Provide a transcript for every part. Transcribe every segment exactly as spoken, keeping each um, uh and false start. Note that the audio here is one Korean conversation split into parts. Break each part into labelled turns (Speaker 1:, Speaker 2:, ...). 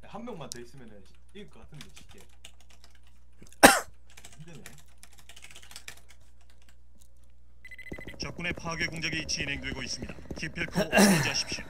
Speaker 1: 한 명만 더 있으면은 이길 것 같은데 쉽게. 힘드네.
Speaker 2: 적군의 파괴 공작이 진행되고 있습니다. 기필코 저지하십시오.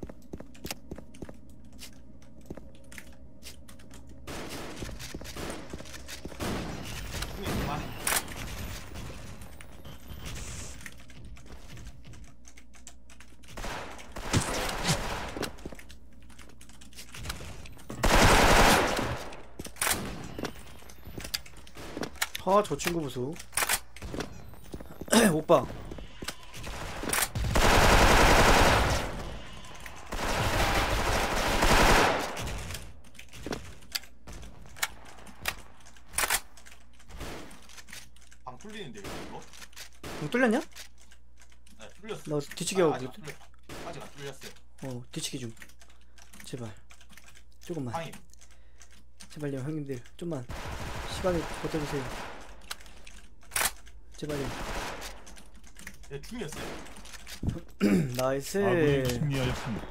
Speaker 3: 아, 저 친구 보소. 오빠.
Speaker 1: 방 뚫리는데 이거?
Speaker 3: 문 뚫렸냐?
Speaker 1: 네, 뚫렸어.
Speaker 3: 나 뒤치기 하고.
Speaker 1: 아, 아직 안 뚫렸. 아직 안 뚫렸어요.
Speaker 3: 어, 뒤치기 좀. 제발. 조금만.
Speaker 1: 방임.
Speaker 3: 제발요, 형님들. 좀만. 시간을 버텨주세요. 제발요.
Speaker 1: 네, 중이었어요.
Speaker 3: 나이스.
Speaker 4: 아군이 승리하였습니다.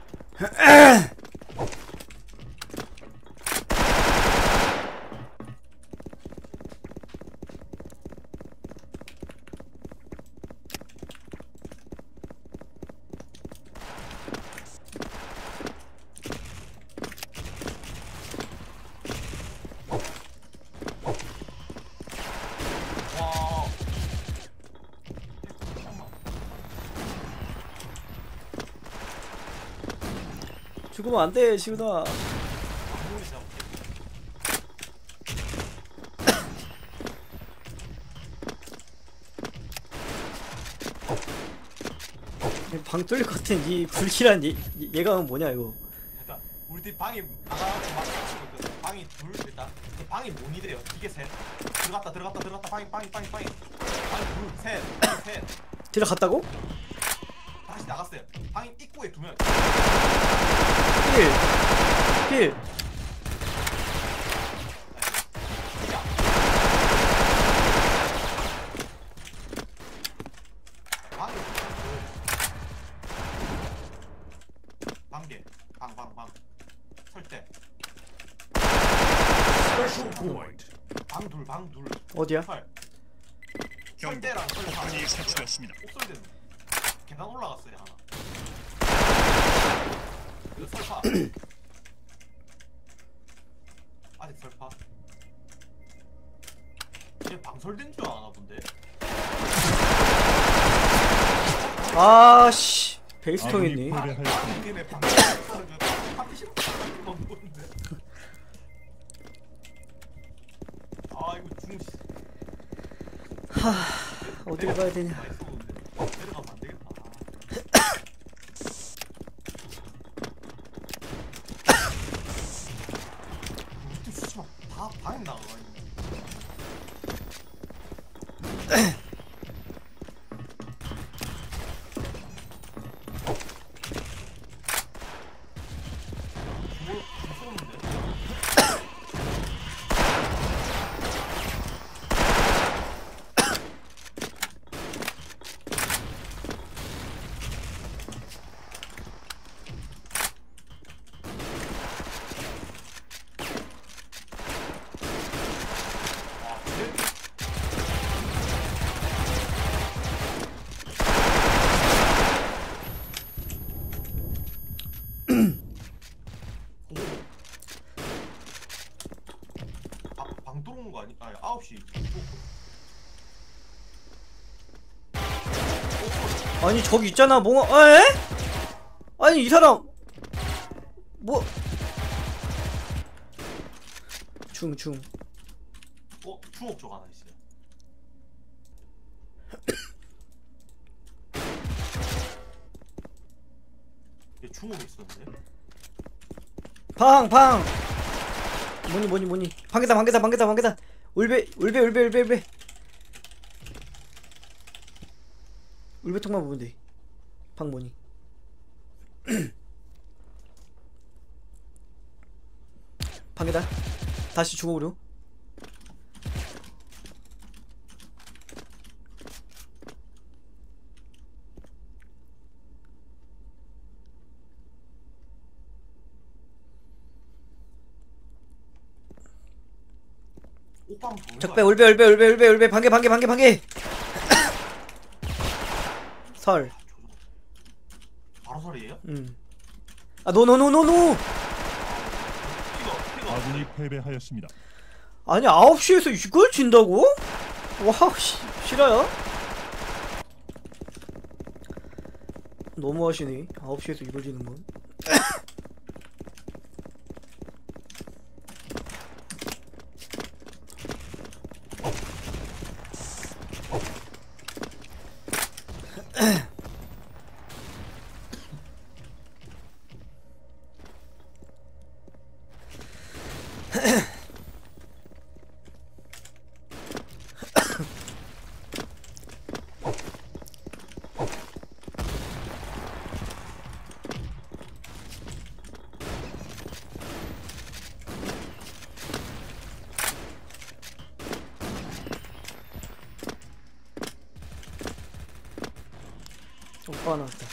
Speaker 1: 와.
Speaker 3: 죽으면 안 돼, 시우나.
Speaker 1: 아무리 잡.
Speaker 3: 방 뚫릴 것 같은 이 불길한 얘, 얘가 뭐냐, 이거.
Speaker 1: 일단 우리 팀 방이 나가서 막 치고 있거든. 방이 둘 일단. 그 방이 뭐니 돼요? 이게 셋. 들어갔다 들어갔다 들어갔다 방이 방이 방이 방이. 방이 둘 셋. 방이 셋.
Speaker 3: 들어갔다고?
Speaker 1: 다시 나갔어요. 방이 입구에 두 명.
Speaker 3: 필. 필.
Speaker 1: 방이 방개 방방방 설대 방둘 방둘
Speaker 3: 어디야?
Speaker 2: 경고.
Speaker 1: 설대랑 설대
Speaker 2: 폭탄이 설치되었습니다.
Speaker 1: 옥설대는 계단 올라갔어요 하나. 이거 설파. 아직 설파. 얘 방설된 줄 아나 본데.
Speaker 3: 아씨. 베이스통
Speaker 4: 아군이
Speaker 3: 있니?
Speaker 4: 패배하였습니다.
Speaker 1: 걔네 방설된 파티션 먹는데. 아 이거 중시.
Speaker 3: 하. 어디로 가야 되냐?
Speaker 1: 많이 쏘는데 내려가면 안 되겠다. 우리 팀 수치만 다 방에 나가 있네. 뭘 쏘는데? 와, 쟤 방, 방 들어온 거 아니? 아니 아홉 시.
Speaker 3: 아니, 저기 있잖아, 뭔가. 에? 아니, 이 사람. 뭐. 중, 중.
Speaker 1: 어? 주먹 쪽 하나 있어요. 얘 주먹이 있었는데?
Speaker 3: 방, 방. 뭐니, 뭐니, 뭐니. 방개다, 방개다, 방개다, 방개다. 울베, 울베, 울베, 울베, 울베. 울베통만 보면 돼. 방 뭐니? 방개다. 다시 주먹으로.
Speaker 1: 오빠 한번
Speaker 3: 적배 울배 울배 울배 울배 울배 반개 반개 반개 반개 설.
Speaker 1: 바로 설이에요?
Speaker 3: 음. 아 노노노노노.
Speaker 1: 피가 피가
Speaker 4: 아군이 패배하였습니다.
Speaker 3: 아니 아홉 시에서 이걸 진다고? 와 씨, 싫어요? 너무하시네. 아홉 시에서 이걸 지는 건. 오빠 나왔다.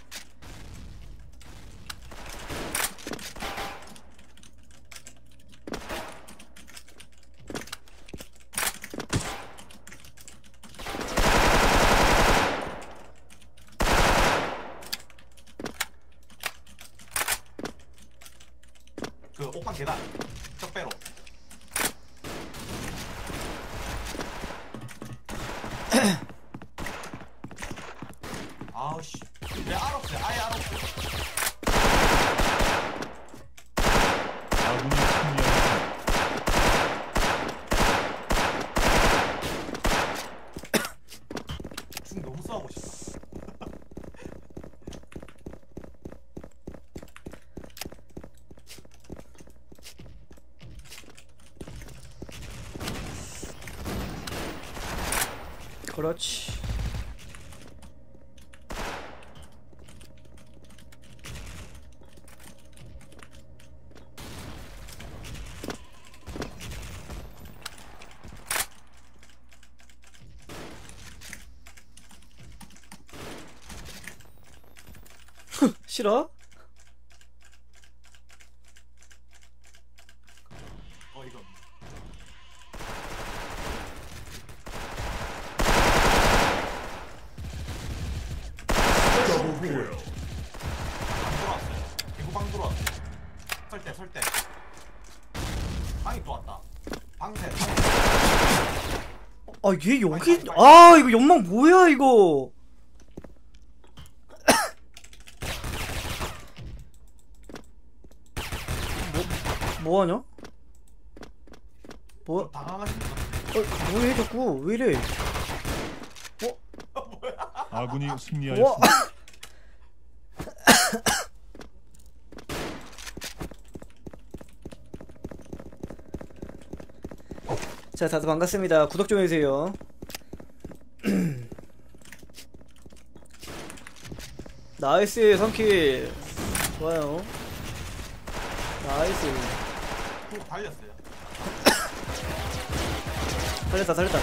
Speaker 1: 그 옥방 계단 적배로. 아우씨 내 알았어요. 아예 알았어요.
Speaker 4: 아군이 승리하였습니다.
Speaker 1: 중 너무 싸우고 싶다.
Speaker 3: 그렇지. 싫어?
Speaker 1: 어 이거 방 들어왔어요. 개구방 들어왔어요. 설대 설대. 방이 또 왔다. 방새.
Speaker 3: 아 얘 여기 아 이거 연막 뭐야 이거. 뭐 뭐하냐? 뭐
Speaker 1: 당황하신 것 같은데.
Speaker 3: 어, 뭐해 자꾸 왜 이래?
Speaker 4: 아군이
Speaker 3: 와.
Speaker 4: 승리하였습니다.
Speaker 3: 자 다들 반갑습니다. 구독 좀 해주세요. 나이스 삼 킬 좋아요. 나이스.
Speaker 1: 또 달렸어요.
Speaker 3: 살렸다 살렸다.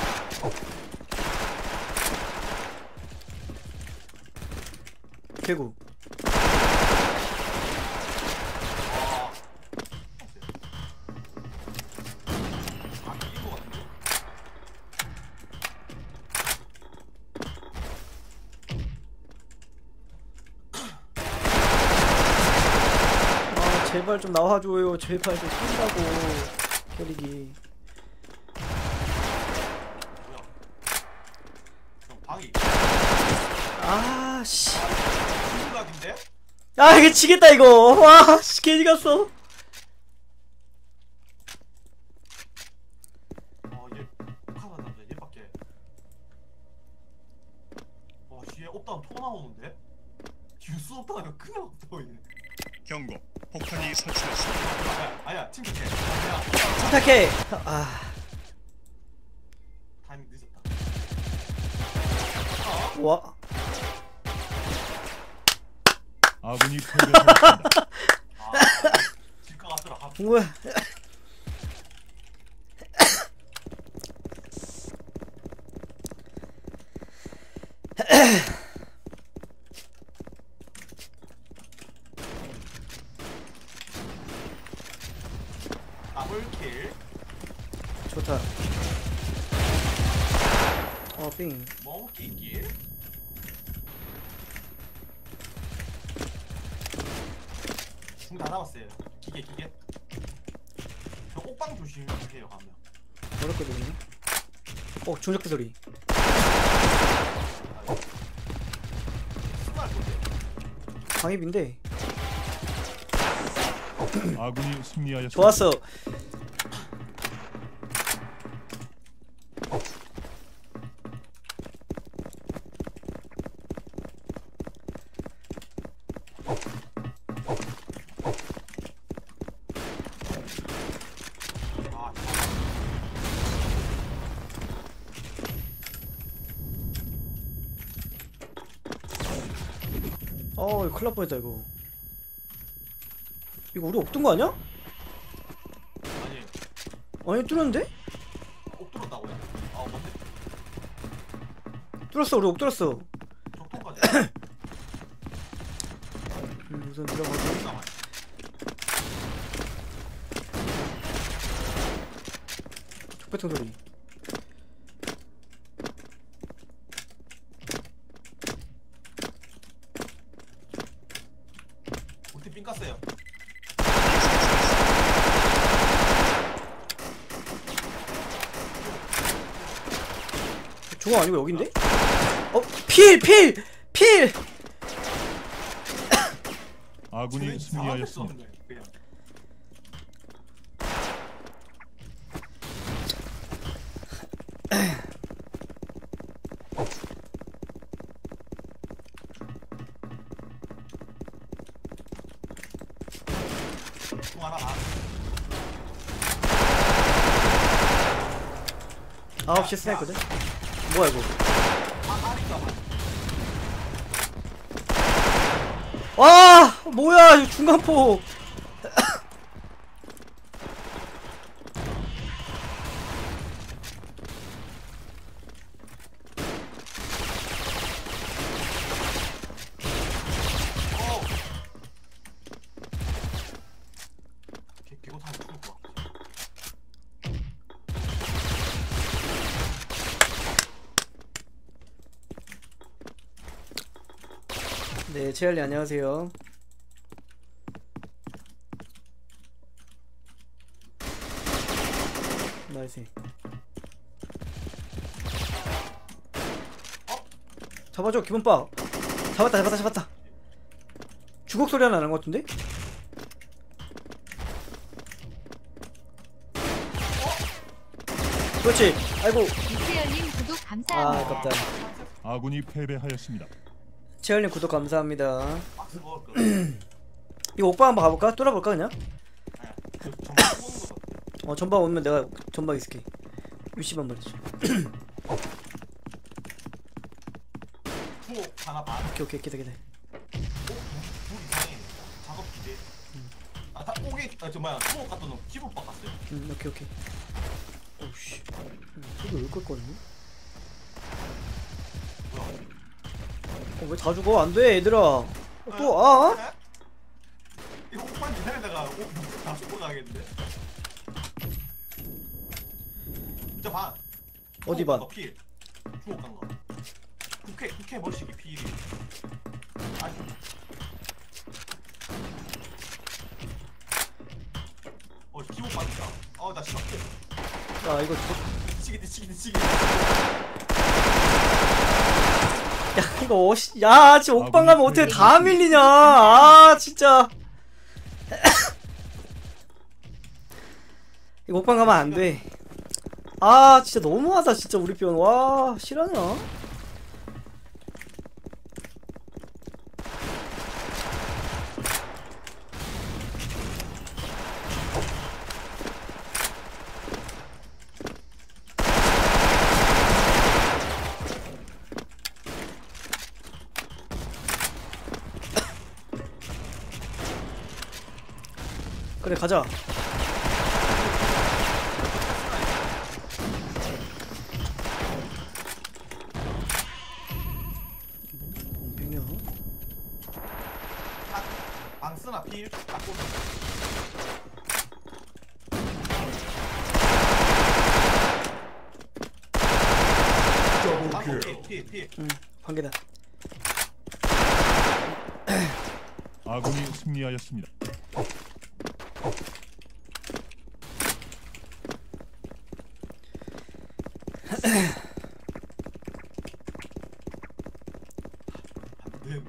Speaker 3: 개구.
Speaker 1: 아 이긴 것 같은데.
Speaker 3: 아 제발 좀 나와줘요. 제발 좀 산다고 캐릭이.
Speaker 1: 뭐야? 형 방이
Speaker 3: 아씨.
Speaker 1: 중각인데?
Speaker 3: 아 이게 지겠다 이거. 와씨 괜히 갔어.
Speaker 1: 어얘 하나 남자 얘밖에. 와 뒤에 없다는 토 나오는데? 듀스 없다가 그냥 없다고 얘.
Speaker 2: 경고. 폭탄이 설치됐습니다.
Speaker 1: 아야 아야 침착해. 아야
Speaker 3: 침착해. 아
Speaker 1: 타이밍 늦었다.
Speaker 3: 와.
Speaker 4: 아군이 패배하였습니다.
Speaker 1: 아 질것 같더라. 아,
Speaker 3: 뭐야?
Speaker 1: 더블킬.
Speaker 3: 좋다. 좋다. 어, 삥.
Speaker 1: 뭐 끼끼? 중다 남았어요. 기계 기계. 저 옥방 조심해요 가면.
Speaker 3: 어렵거든요. 어, 중력대 소리.
Speaker 1: 스발 보세요.
Speaker 3: 방입인데.
Speaker 4: 아군이 승리하였습니다.
Speaker 3: 좋았어.
Speaker 1: 아,
Speaker 3: 어, 이거 큰일 날 뻔했다, 이거. 이거 우리 옥 뜬 거 아니야?
Speaker 1: 아니
Speaker 3: 아니, 뚫었는데?
Speaker 1: 옥 뚫었다고요? 아 뭔데?
Speaker 3: 뚫었어, 우리 옥 뚫었어.
Speaker 1: 적통까지.
Speaker 3: 음, 우선 들어가고.
Speaker 1: 남아.
Speaker 3: 촉배통 소리.
Speaker 1: 우리 삥 깠어요.
Speaker 3: 저거 아니고 여긴데? 어, 필! 필! 필!
Speaker 4: 아군이 승리하였습니다.
Speaker 1: 그냥. 총 하나 나.
Speaker 3: 아홉 시 스나이거든? 뭐야, 이거?
Speaker 1: 아, 아리가 봐.
Speaker 3: 와! 뭐야, 이 중간포!
Speaker 1: 어. 개 개고 타고 죽을 것 같아.
Speaker 3: 네, 제알리 안녕하세요. 나이스. 잡아줘, 기본빠. 잡았다, 잡았다, 잡았다. 주걱 소리 하나 나는 것 같은데? 그렇지. 아이고.
Speaker 5: 이세열님 구독
Speaker 3: 아,
Speaker 5: 감사합니다.
Speaker 3: 아깝다.
Speaker 4: 아군이 패배하였습니다.
Speaker 3: 제알님 구독 감사합니다.
Speaker 1: 박스 먹을 거.
Speaker 3: 이거 옥방 한번 가볼까? 뚫어볼까 그냥?
Speaker 1: 저 정말 먹는 거 같아.
Speaker 3: 어, 전방 오면 내가 전방 있을게. 위시반 말이지.
Speaker 1: 투옥 하나 반.
Speaker 3: 오케이, 오케이, 기다, 기다.
Speaker 1: 둘 이상해. 작업 기대. 아, 다 옥에 아, 저 뭐야 투옥 갔다 놓고 기본 바꿨어요.
Speaker 3: 음, 오케이, 오케이. 오우씨. 저기 왜 끌거리니?
Speaker 1: 뭐야?
Speaker 3: 어, 왜 다 죽어? 안 돼, 얘들아. 어, 또, 아?
Speaker 1: 에? 이거 옥판 기다리다가 옥다 죽고 가겠는데? 진짜 반.
Speaker 3: 어디
Speaker 1: 투옥
Speaker 3: 반?
Speaker 1: 간 거, 필. 투옥 간 거. 국회 국회 머시기 필이. 아니. 어 기본 빠진다. 어나 싫어.
Speaker 3: 아, 이거, 저...
Speaker 1: 뒤치기 뒤치기 뒤치기.
Speaker 3: 야, 이거, 어시... 야, 진짜 옥방 가면 어떻게 다 밀리냐. 아, 진짜. 이거 옥방 가면 안 돼. 아, 진짜 너무하다, 진짜, 우리 편. 와, 실화냐? 그래, 가자. 빙이야.
Speaker 1: 방스나 필. 딱 꽂는 피, 피.
Speaker 3: 응 관계다.
Speaker 4: 아군이 승리하였습니다.
Speaker 1: 네.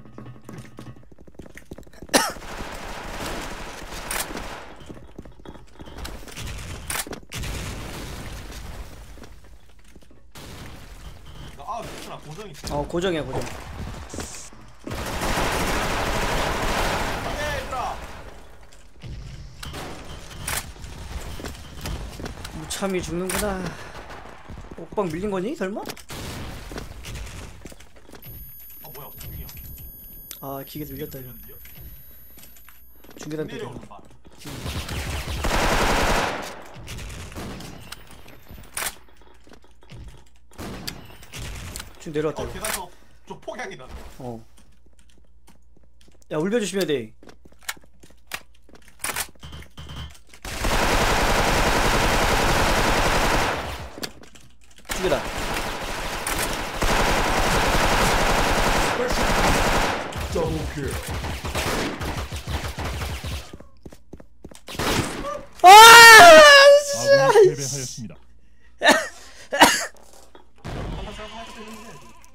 Speaker 1: 아, 미친아 고정이 있어.
Speaker 3: 어 고정이야 고정.
Speaker 1: 네, 얘들아.
Speaker 3: 무참히 죽는구나. 옥방 밀린 거니 설마?
Speaker 1: 아 뭐야, 고정이야.
Speaker 3: 아 기계 밀렸다 이거. 중계단 때.
Speaker 1: 내려오는 말.
Speaker 3: 중 내려왔다
Speaker 1: 어,
Speaker 3: 이거.
Speaker 1: 계단 저, 저 폭약이다.
Speaker 3: 어. 야 울벼 조심해야 돼. 중계단. 아!
Speaker 4: 아군이 패배하였습니다.
Speaker 1: 한번 생각해도 되는데.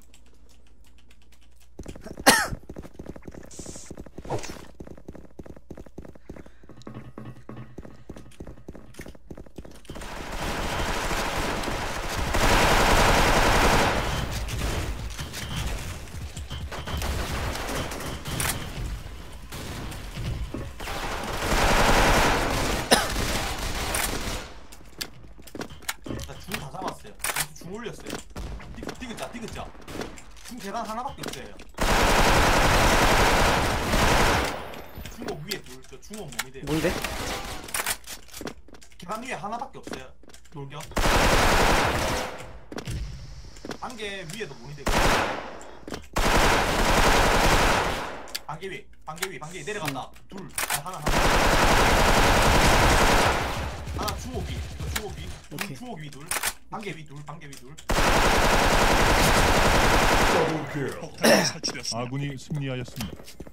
Speaker 1: 나중 다 잡았어요. 중 올렸어요. 디귿, 디귿자, 디귿자. 중 계단 하나밖에 없어요. 중옥 위에 둘, 저 중옥 몸이 돼요.
Speaker 3: 뭔데?
Speaker 1: 계단 위에 하나밖에 없어요. 돌격. 안개 위에도 몸이 되고. 반개 위, 반개 위, 반개 위 내려간다. 둘, 아 하나 하나. 하나 중옥 위, 저 중옥 위, 둘,
Speaker 3: 오케이.
Speaker 1: 중옥 위 둘, 반개 위 둘, 반개 위 둘.
Speaker 2: 폭탄이 설치되었습니다.
Speaker 4: 아군이 승리하였습니다.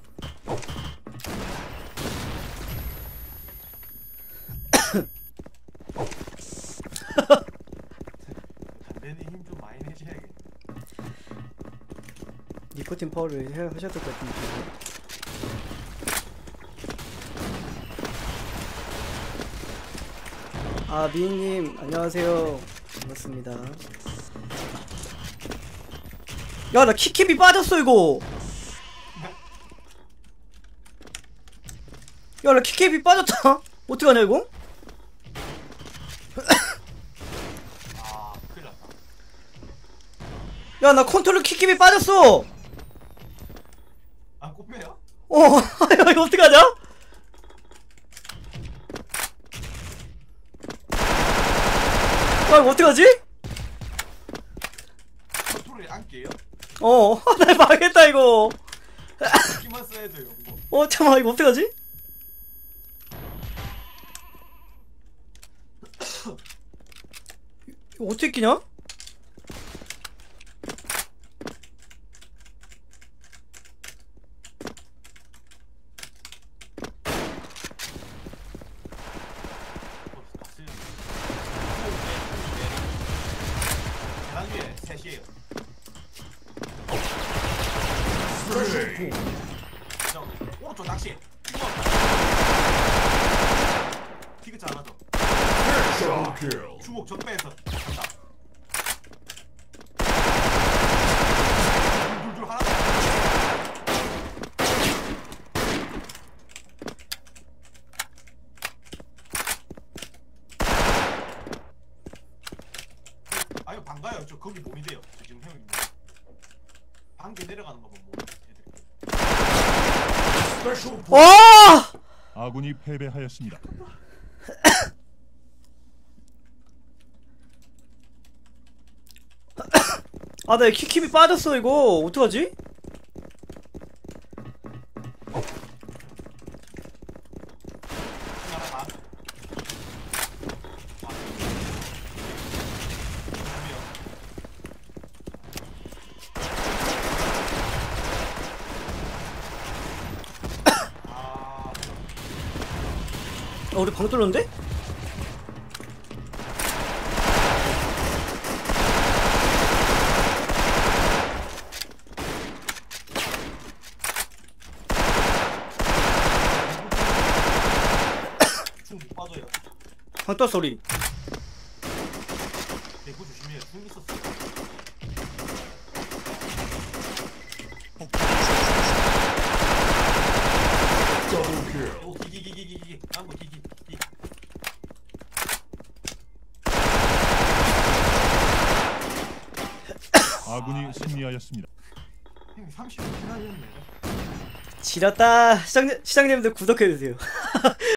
Speaker 1: 담배는 힘 좀 많이 내셔야겠네.
Speaker 3: 니코틴 파워를 해, 하셔야 될 것 같은데. 아 미인님 안녕하세요. 반갑습니다. 야 나 키캡이 빠졌어 이거. 야 나 키캡이 빠졌다. 어떡하냐 이거?
Speaker 1: 아, 큰일 났다.
Speaker 3: 야 나 컨트롤 키캡이 빠졌어.
Speaker 1: 안 꼽혀요?
Speaker 3: 어 야, 이거 어떡하냐? 야 이거 어떡하지?
Speaker 1: 컨트롤이 안게요?
Speaker 3: 어 나 망했다 이거.
Speaker 1: 키만 써야죠, 이거.
Speaker 3: 어 잠깐만 이거 어떡하지? 이거 어떻게 끼냐?
Speaker 1: 계단 위에 셋이에요. 자, 오른쪽 낚시. 티그치 안 하죠? 주목 적배에서 간다. 둘둘둘 하나 더. 아유 반가요. 저 거기 몸이 돼요. 저 지금 형이 반개 내려가는 거 보면 몸이 애들.
Speaker 3: 와!
Speaker 4: 아군이 패배하였습니다.
Speaker 3: 아 나 키캡이 빠졌어 이거 어떡하지?
Speaker 1: 하나 반. 아, 몸이요.
Speaker 3: 어 우리 방 뚫렸는데?
Speaker 1: 충 빠져요.
Speaker 3: 방 뚫었어 우리.
Speaker 1: 내구 조심해요. 충 있었어.
Speaker 2: Double kill.
Speaker 1: 오 기기기기기기. 안고 기기. 기.
Speaker 4: 아군이 승리하였습니다.
Speaker 1: 형님 삼십 분 기다렸네.
Speaker 3: 지렸다. 시장님 시장님들 구독해주세요.